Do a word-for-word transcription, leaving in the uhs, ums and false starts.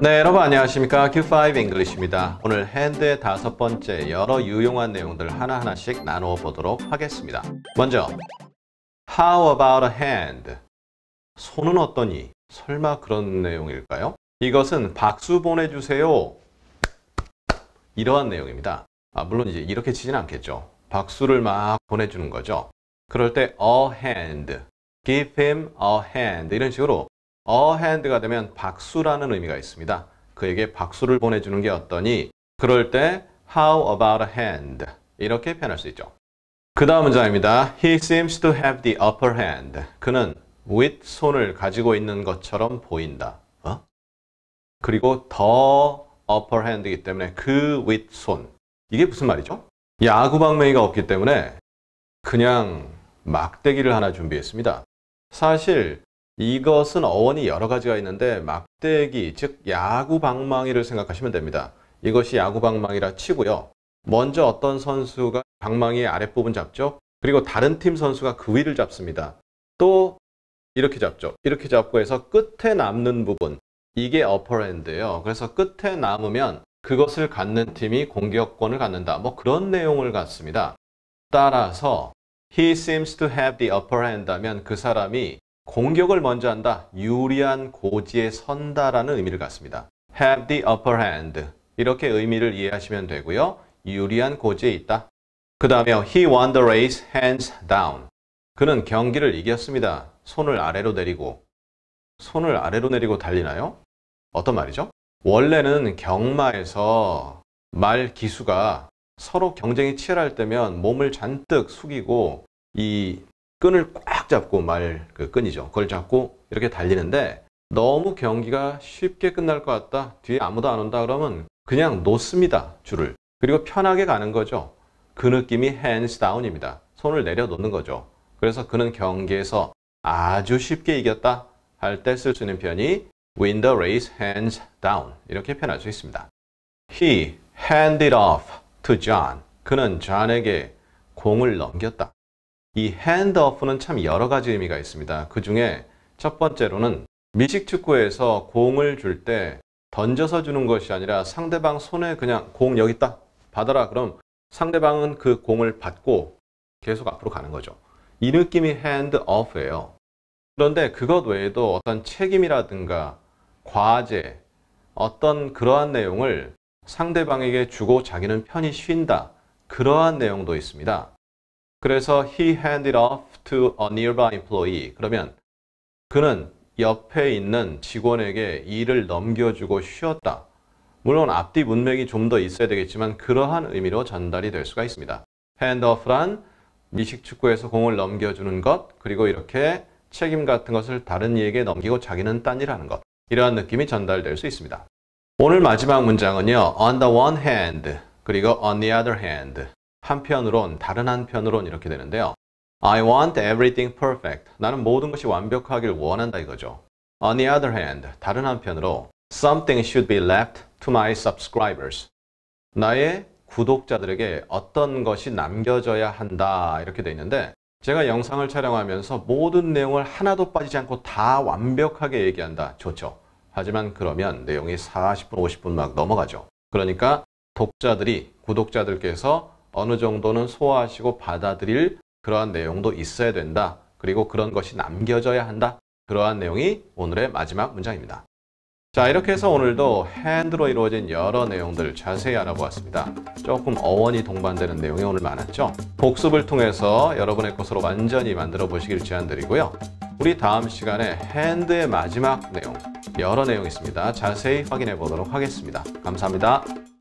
네, 여러분 안녕하십니까? 큐 파이브 잉글리시입니다. 오늘 핸드의 다섯 번째 여러 유용한 내용들 하나하나씩 나누어 보도록 하겠습니다. 먼저, How about a hand? 손은 어떠니? 설마 그런 내용일까요? 이것은 박수 보내주세요. 이러한 내용입니다. 아, 물론 이제 이렇게 치진 않겠죠. 박수를 막 보내주는 거죠. 그럴 때 a hand, give him a hand 이런 식으로 a hand가 되면 박수라는 의미가 있습니다. 그에게 박수를 보내주는 게 어떠니? 그럴 때 how about a hand 이렇게 표현할 수 있죠. 그 다음 문장입니다. He seems to have the upper hand. 그는 윗손을 가지고 있는 것처럼 보인다. 어? 그리고 더 upper hand이기 때문에 그 윗손. 이게 무슨 말이죠? 야구 방망이가 없기 때문에 그냥 막대기를 하나 준비했습니다. 사실 이것은 어원이 여러 가지가 있는데 막대기, 즉 야구 방망이를 생각하시면 됩니다. 이것이 야구 방망이라 치고요. 먼저 어떤 선수가 방망이의 아랫부분 잡죠. 그리고 다른 팀 선수가 그 위를 잡습니다. 또 이렇게 잡죠. 이렇게 잡고 해서 끝에 남는 부분, 이게 upper hand예요. 그래서 끝에 남으면 그것을 갖는 팀이 공격권을 갖는다. 뭐 그런 내용을 갖습니다. 따라서 He seems to have the upper hand 하면 그 사람이 공격을 먼저 한다, 유리한 고지에 선다라는 의미를 갖습니다. have the upper hand 이렇게 의미를 이해하시면 되고요. 유리한 고지에 있다. 그 다음에 he won the race hands down. 그는 경기를 이겼습니다. 손을 아래로 내리고. 손을 아래로 내리고 달리나요? 어떤 말이죠? 원래는 경마에서 말 기수가 서로 경쟁이 치열할 때면 몸을 잔뜩 숙이고 이 끈을 꽉 잡고 말 그 끈이죠. 그걸 잡고 이렇게 달리는데 너무 경기가 쉽게 끝날 것 같다. 뒤에 아무도 안 온다 그러면 그냥 놓습니다. 줄을. 그리고 편하게 가는 거죠. 그 느낌이 hands down입니다. 손을 내려놓는 거죠. 그래서 그는 경기에서 아주 쉽게 이겼다 할 때 쓸 수 있는 표현이 win the race hands down 이렇게 표현할 수 있습니다. He handed off to John. 그는 존에게 공을 넘겼다. 이 hand off는 참 여러 가지 의미가 있습니다. 그 중에 첫 번째로는 미식축구에서 공을 줄 때 던져서 주는 것이 아니라 상대방 손에 그냥 공 여기 있다 받아라. 그럼 상대방은 그 공을 받고 계속 앞으로 가는 거죠. 이 느낌이 hand off예요. 그런데 그것 외에도 어떤 책임이라든가 과제, 어떤 그러한 내용을 상대방에게 주고 자기는 편히 쉰다. 그러한 내용도 있습니다. 그래서 he handed off to a nearby employee. 그러면 그는 옆에 있는 직원에게 일을 넘겨주고 쉬었다. 물론 앞뒤 문맥이 좀 더 있어야 되겠지만 그러한 의미로 전달이 될 수가 있습니다. hand off란 미식축구에서 공을 넘겨주는 것, 그리고 이렇게 책임 같은 것을 다른 이에게 넘기고 자기는 딴 일 하는 것. 이러한 느낌이 전달될 수 있습니다. 오늘 마지막 문장은요. on the one hand, 그리고 on the other hand. 한편으론, 다른 한편으론 이렇게 되는데요. I want everything perfect. 나는 모든 것이 완벽하길 원한다 이거죠. On the other hand, 다른 한편으로 something should be left to my subscribers. 나의 구독자들에게 어떤 것이 남겨져야 한다 이렇게 돼 있는데 제가 영상을 촬영하면서 모든 내용을 하나도 빠지지 않고 다 완벽하게 얘기한다. 좋죠. 하지만 그러면 내용이 사십 분, 오십 분 막 넘어가죠. 그러니까 독자들이, 구독자들께서 어느 정도는 소화하시고 받아들일 그러한 내용도 있어야 된다. 그리고 그런 것이 남겨져야 한다. 그러한 내용이 오늘의 마지막 문장입니다. 자, 이렇게 해서 오늘도 hand로 이루어진 여러 내용들 자세히 알아보았습니다. 조금 어원이 동반되는 내용이 오늘 많았죠. 복습을 통해서 여러분의 것으로 완전히 만들어 보시길 제안드리고요. 우리 다음 시간에 hand의 마지막 내용, 여러 내용이 있습니다. 자세히 확인해 보도록 하겠습니다. 감사합니다.